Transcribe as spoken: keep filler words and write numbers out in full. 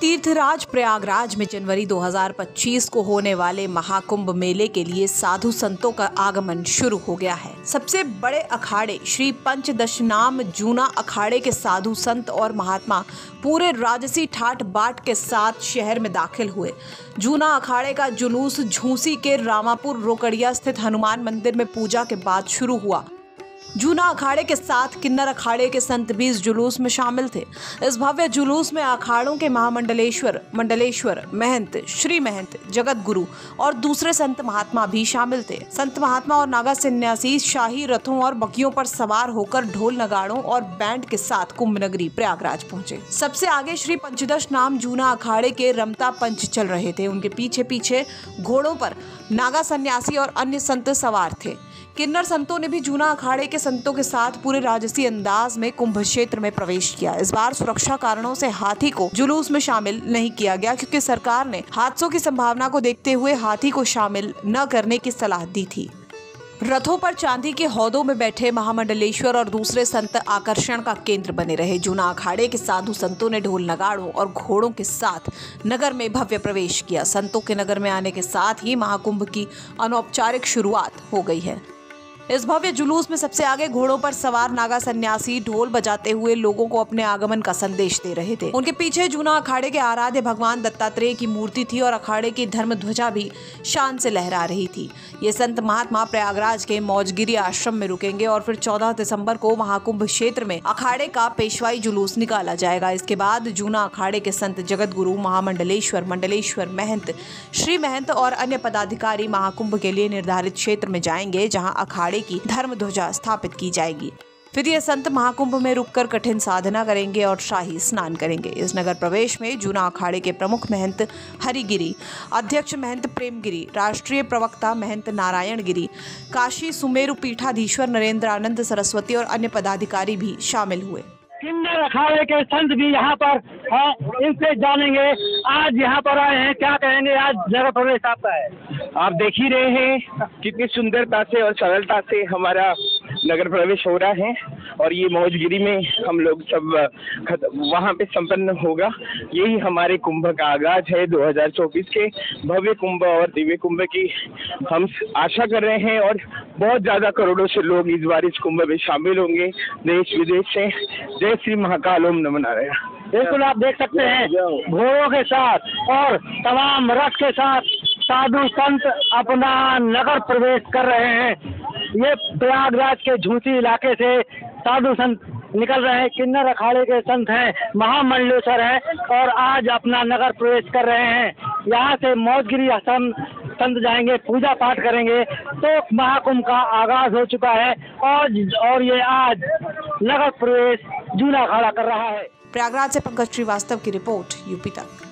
तीर्थराज प्रयागराज में जनवरी दो हज़ार पच्चीस को होने वाले महाकुंभ मेले के लिए साधु संतों का आगमन शुरू हो गया है। सबसे बड़े अखाड़े श्री पंचदशनाम जूना अखाड़े के साधु संत और महात्मा पूरे राजसी ठाट बाट के साथ शहर में दाखिल हुए। जूना अखाड़े का जुलूस झूसी के रामापुर रोकड़िया स्थित हनुमान मंदिर में पूजा के बाद शुरू हुआ। जूना अखाड़े के साथ किन्नर अखाड़े के संत भी इस जुलूस में शामिल थे। इस भव्य जुलूस में अखाड़ों के महामंडलेश्वर, मंडलेश्वर, महंत, श्री महंत, जगत गुरु और दूसरे संत महात्मा भी शामिल थे। संत महात्मा और नागा सन्यासी शाही रथों और बगियों पर सवार होकर ढोल नगाड़ों और बैंड के साथ कुंभ नगरी प्रयागराज पहुंचे। सबसे आगे श्री पंचदशनाम जूना अखाड़े के रमता पंच चल रहे थे। उनके पीछे पीछे घोड़ों पर नागा सन्यासी और अन्य संत सवार थे। किन्नर संतों ने भी जूना अखाड़े के संतों के साथ पूरे राजसी अंदाज में कुंभ क्षेत्र में प्रवेश किया। इस बार सुरक्षा कारणों से हाथी को जुलूस में शामिल नहीं किया गया, क्योंकि सरकार ने हादसों की संभावना को देखते हुए हाथी को शामिल न करने की सलाह दी थी। रथों पर चांदी के हौदों में बैठे महामंडलेश्वर और दूसरे संत आकर्षण का केंद्र बने रहे। जूना अखाड़े के साधु संतों ने ढोल नगाड़ों और घोड़ों के साथ नगर में भव्य प्रवेश किया। संतों के नगर में आने के साथ ही महाकुंभ की अनौपचारिक शुरुआत हो गई है। इस भव्य जुलूस में सबसे आगे घोड़ों पर सवार नागा सन्यासी ढोल बजाते हुए लोगों को अपने आगमन का संदेश दे रहे थे। उनके पीछे जूना अखाड़े के आराध्य भगवान दत्तात्रेय की मूर्ति थी और अखाड़े की धर्म ध्वजा भी शान से लहरा रही थी। ये संत महात्मा प्रयागराज के मौजगिरी आश्रम में रुकेंगे और फिर चौदह दिसंबर को महाकुंभ क्षेत्र में अखाड़े का पेशवाई जुलूस निकाला जाएगा। इसके बाद जूना अखाड़े के संत जगत गुरु, महामंडलेश्वर, मंडलेश्वर, महंत, श्री महंत और अन्य पदाधिकारी महाकुंभ के लिए निर्धारित क्षेत्र में जाएंगे, जहाँ अखाड़े की धर्म ध्वजा स्थापित की जाएगी। फिर ये संत महाकुंभ में रुककर कठिन साधना करेंगे और शाही स्नान करेंगे। इस नगर प्रवेश में जूना अखाड़े के प्रमुख महंत हरिगिरी, अध्यक्ष महंत प्रेमगिरी, राष्ट्रीय प्रवक्ता महंत नारायण गिरी, काशी सुमेरु पीठाधीश्वर नरेंद्र आनंद सरस्वती और अन्य पदाधिकारी भी शामिल हुए। किन्नर अखाड़े के संत भी यहाँ पर हैं, इनसे जानेंगे आज यहाँ पर आए हैं, क्या कहेंगे आज नगर प्रवेश आपका है। आप देख ही रहे हैं कितनी सुंदरता से और सरलता से हमारा नगर प्रवेश हो रहा है और ये मौजगिरी में हम लोग सब वहाँ पे संपन्न होगा। यही हमारे कुंभ का आगाज है दो हज़ार चौबीस के भव्य कुंभ और दिव्य कुंभ की हम आशा कर रहे हैं और बहुत ज़्यादा करोड़ों से लोग इस बार इस कुंभ में शामिल होंगे देश विदेश से। जय श्री महाकाल, ओम नमः नारायण। बिल्कुल आप देख सकते हैं घोड़ों के साथ और तमाम रथ के साथ साधु संत अपना नगर प्रवेश कर रहे हैं। ये प्रयागराज के झूसी इलाके से साधु संत निकल रहे हैं। किन्नर अखाड़े के संत हैं, महामंडलेश्वर हैं और आज अपना नगर प्रवेश कर रहे हैं। यहाँ से मौजगिरी आश्रम संत जाएंगे, पूजा पाठ करेंगे। तो महाकुंभ का आगाज हो चुका है और और ये आज नगर प्रवेश जूना अखाड़ा कर रहा है। प्रयागराज से पंकज श्रीवास्तव की रिपोर्ट, यूपी तक।